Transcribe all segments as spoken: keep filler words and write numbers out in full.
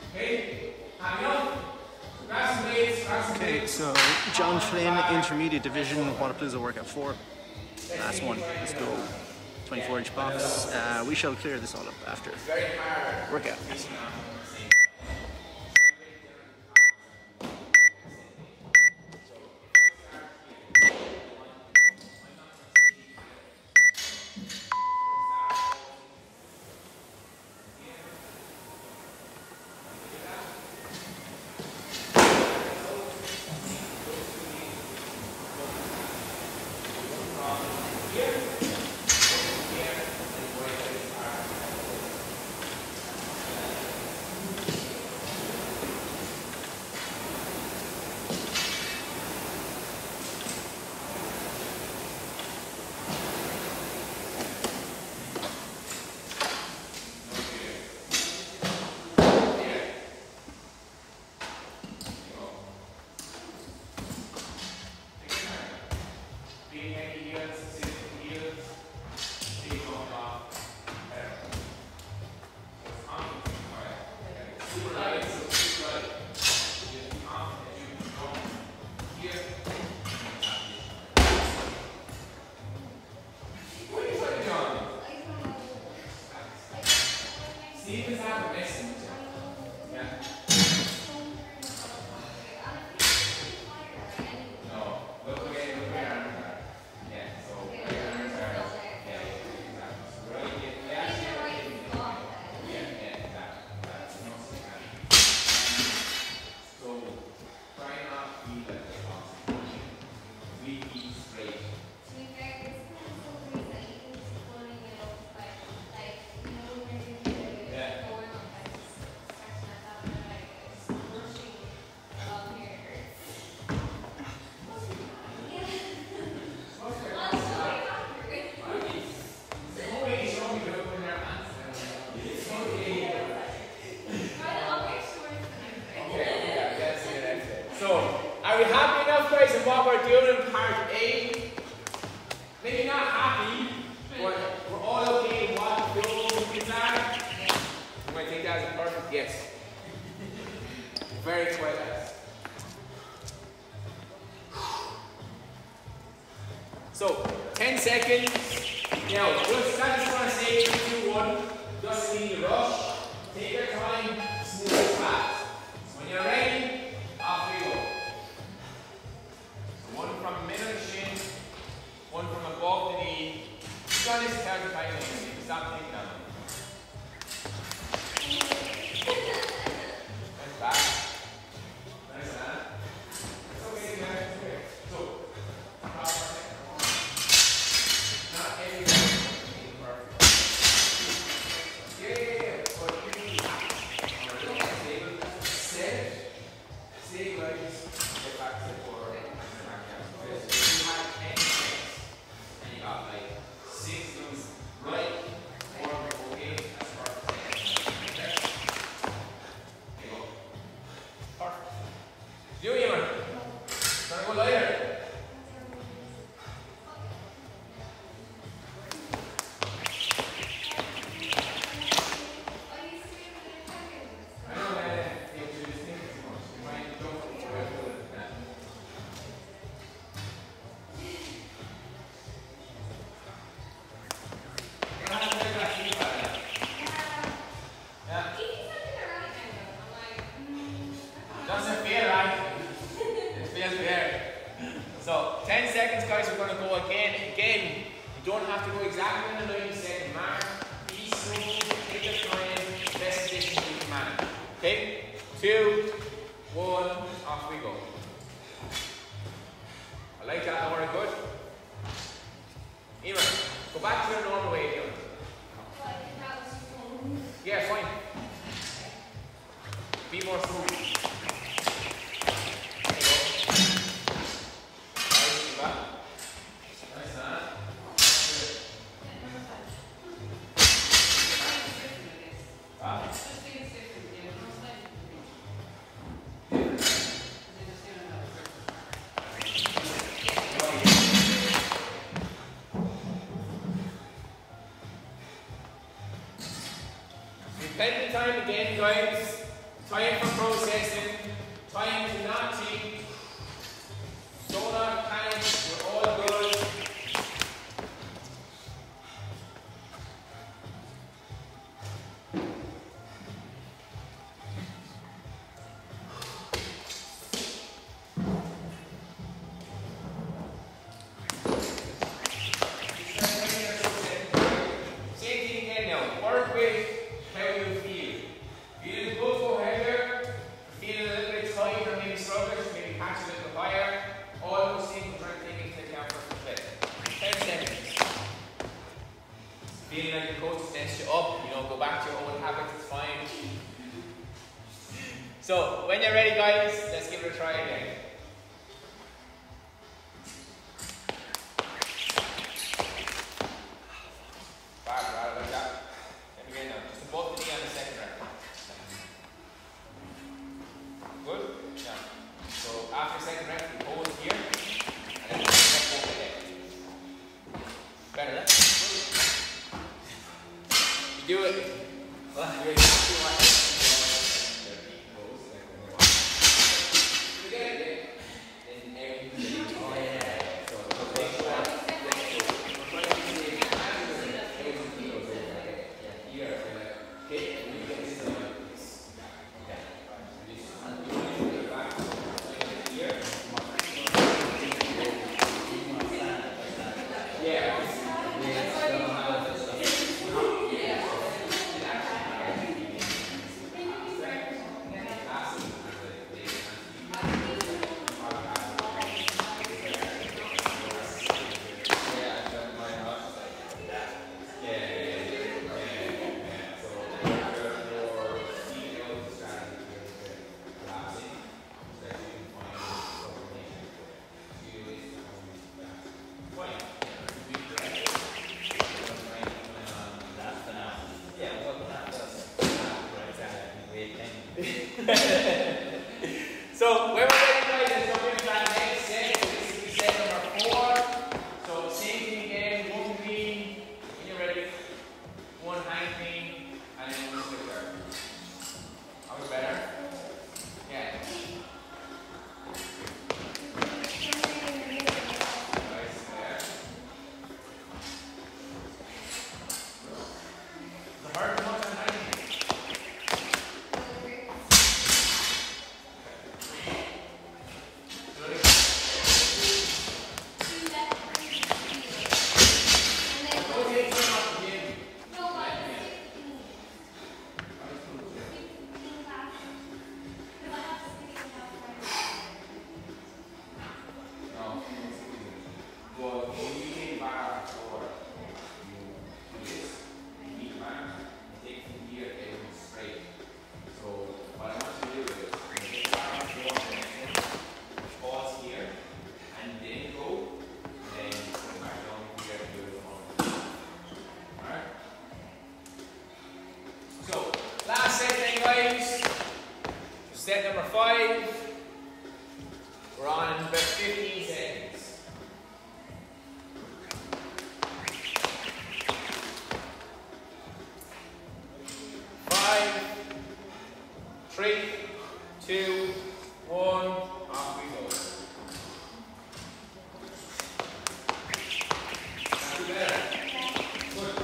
Okay, so John Flynn, Intermediate Division, Wodapalooza workout four. Last one. Let's go. twenty-four inch box. Uh, we shall clear this all up after workout. What we're doing in part A, maybe not happy, but we're all okay with what the goals are. You might think that is perfect, yes. Very quiet, guys. So, ten seconds. Now, just, I just want to say three, two, one, just need to rush. Take your time, smooth and fast. When you're ready, off we go. One from middle of the shin, one from above the knee. You've got this thirty-five minutes. Stop thinking down. Nice back. Nice hand. It's okay, man. It's okay. So, not everything is perfect. Yeah, yeah, yeah. But you need stable. Sit. Stay legs. Get back to the core. So, ten seconds guys, we're going to go again. Again, you don't have to go exactly on the ninety second mark. Be smooth, take your time, best position you can manage. Okay? Two, one, off we go. I like that, that worked good. Emer, go back to your normal way of doing it. Yeah, fine. Be more smooth. Plenty of time again, guys. Time for processing, time to not think, do not panic, we're all good. Same thing again now, work with how you feel. Feeling good, go heavier. Feeling a little bit tight or maybe sluggish, maybe catch a little higher. All those things we're trying to take into account for the play. ten seconds. Feeling like the coach sets you up, you know, go back to your old habits, it's fine. So, when you're ready guys, let's give it a try again. Do it. So, when we're ready guys, let's jump into that next set. So this is set number four. So, same thing again, one clean, when you're ready, one hang clean, and then one switcher. That was better? Yeah. Nice there. The hard one on hang clean. Set number five, we're on about fifteen seconds. Five, three, two, one, off we go. Not too bad. Good.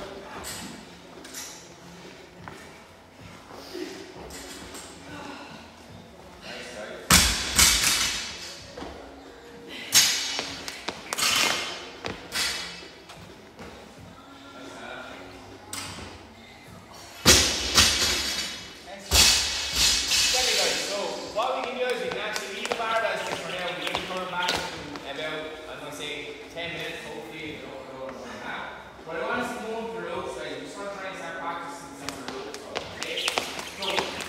What we can do is we can actually leave the barbells here for now. We can come back in about, I'm going to say, ten minutes, hopefully. We don't know what we're going to have. But I want us to move the ropes, guys. We just want to try and start practicing some of the ropes. Okay? So,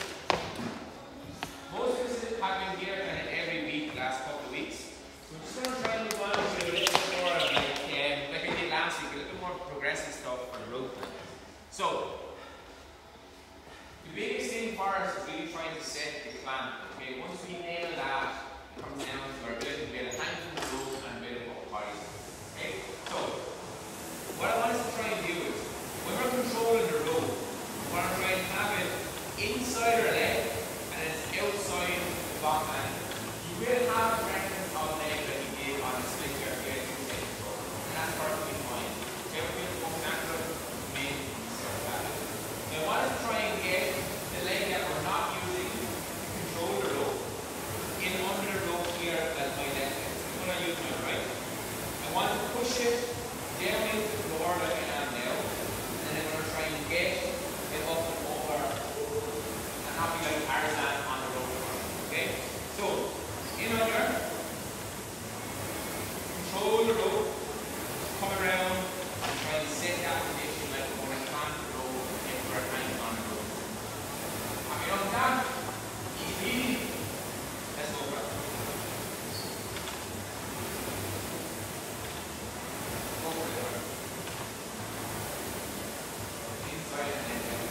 most of us have been here kind of every week, the last couple of weeks. So, we're just going to try and move on to a little bit more of like, um, like I did last week, a little bit more progressive stuff for the rope. So, the biggest thing for us is really trying to set the plan. Okay, once we nail that, it comes down to our ability to build a hang from the rope and build a body. Okay, so what I want us to try and do is, when we're controlling the rope, we want to try and have it inside our leg and then long man. You will have a reference of leg that you did on a split here, here two seconds ago. And that's perfectly fine. Okay, we're going to focus on the main circle pattern. Now, I want to try and get the leg that we're not using to control the rope in under the rope here as my left leg. So I'm going to use my right. I want to push it down into the floor like I am now. And then I'm going to try and get it up and over and have you like Tarzan on the rope. Okay? So, in under, control the rope, come around and try and set that position like we're going to climb the rope and we're hanging on the rope. Have you done that? Easy. Let's go, bro. Go for it, bro. Inside and then down.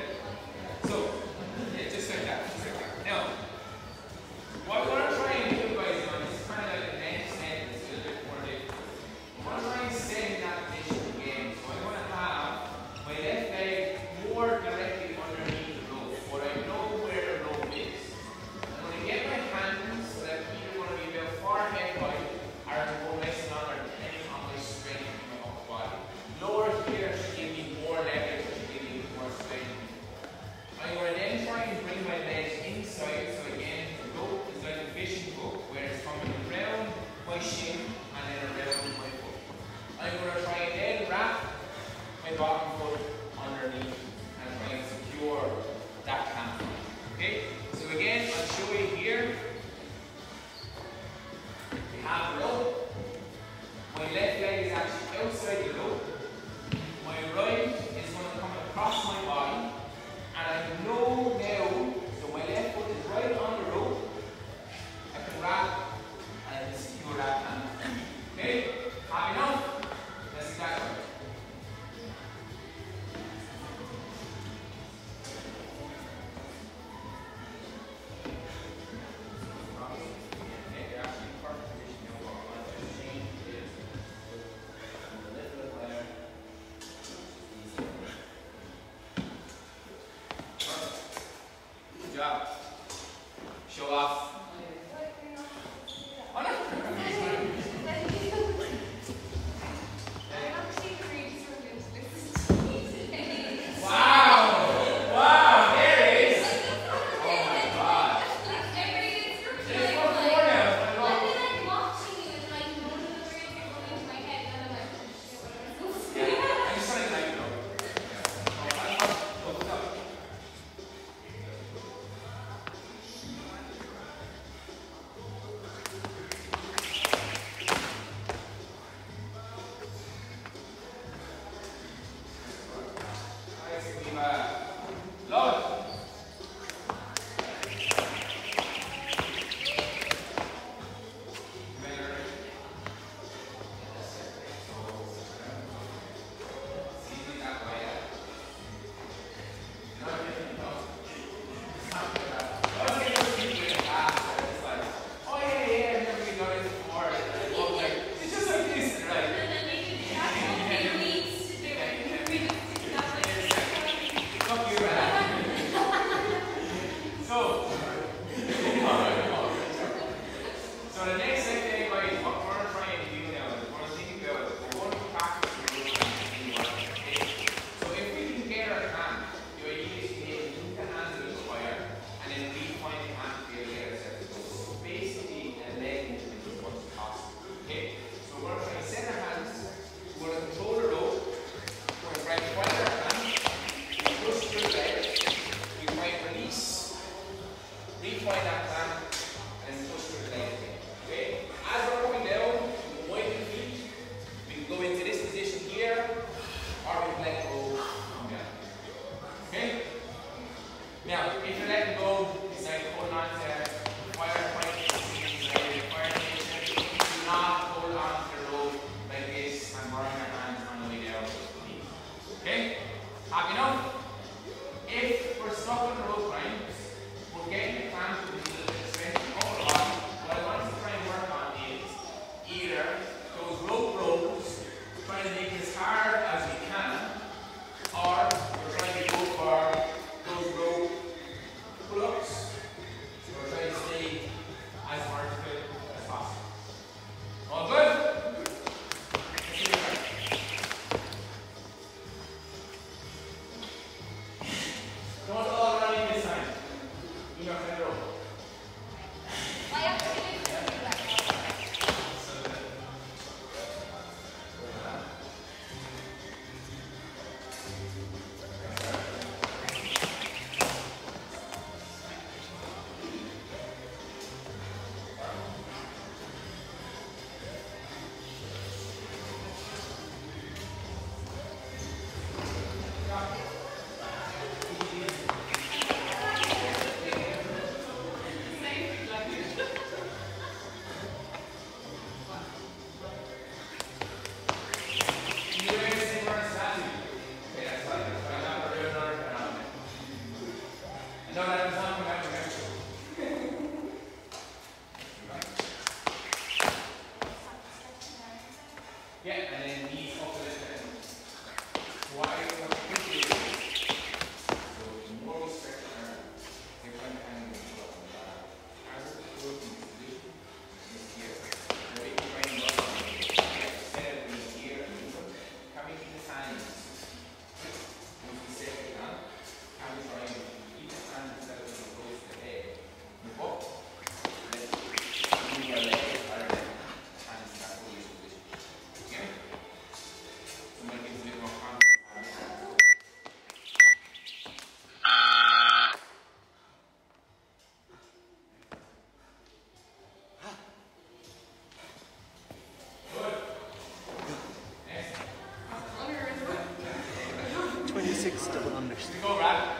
So, yeah, just like that, just like that. Now, what I want to try and do To go, Brad.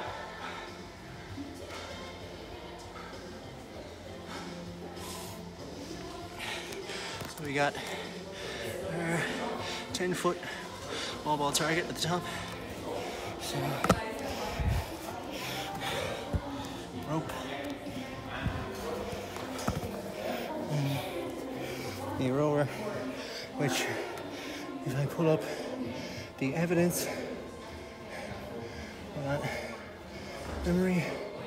So we got our ten foot wall ball target at the top. So rope. And the rower, which if I pull up the evidence for that memory,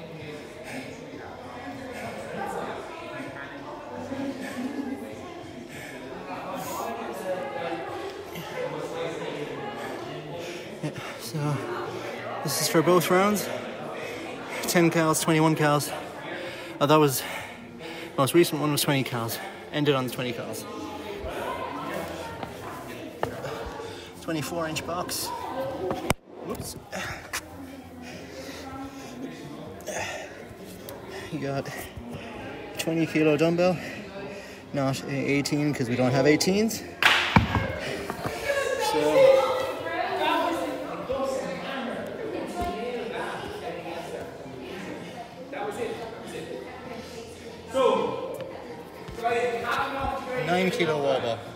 yeah, so this is for both rounds. ten cals, twenty-one cals. Oh, that was the most recent one was twenty cals. Ended on the twenty cals. twenty-four inch box. Whoops. You got twenty kilo dumbbell, not eighteen because we don't have eighteens. So nine kilo wall ball.